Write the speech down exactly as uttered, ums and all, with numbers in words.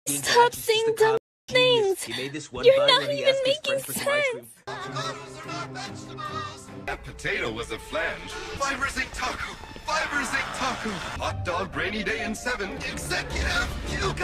Stop saying dumb things! You're not even making sense! That potato was a flange. Fibers ink taco! Fibers ink taco! Hot dog rainy day in seven. Executive! You